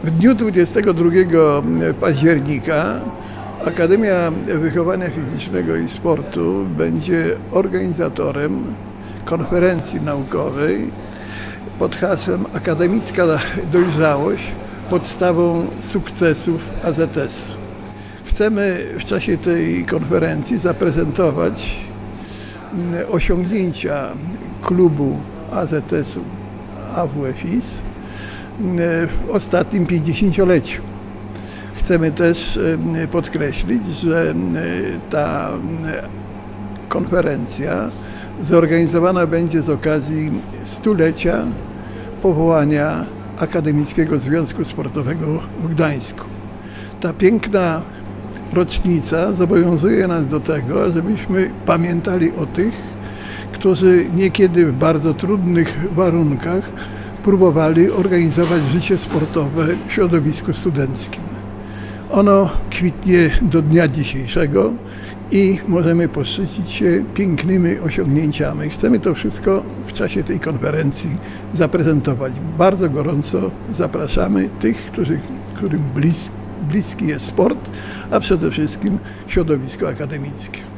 W dniu 22 października Akademia Wychowania Fizycznego i Sportu będzie organizatorem konferencji naukowej pod hasłem Akademicka dojrzałość podstawą sukcesów AZS-u. Chcemy w czasie tej konferencji zaprezentować osiągnięcia klubu AZS-u AWF-IS w ostatnim 50-leciu. Chcemy też podkreślić, że ta konferencja zorganizowana będzie z okazji stulecia powołania Akademickiego Związku Sportowego w Gdańsku. Ta piękna rocznica zobowiązuje nas do tego, żebyśmy pamiętali o tych, którzy niekiedy w bardzo trudnych warunkach próbowali organizować życie sportowe w środowisku studenckim. Ono kwitnie do dnia dzisiejszego i możemy poszczycić się pięknymi osiągnięciami. Chcemy to wszystko w czasie tej konferencji zaprezentować. Bardzo gorąco zapraszamy tych, którym bliski jest sport, a przede wszystkim środowisko akademickie.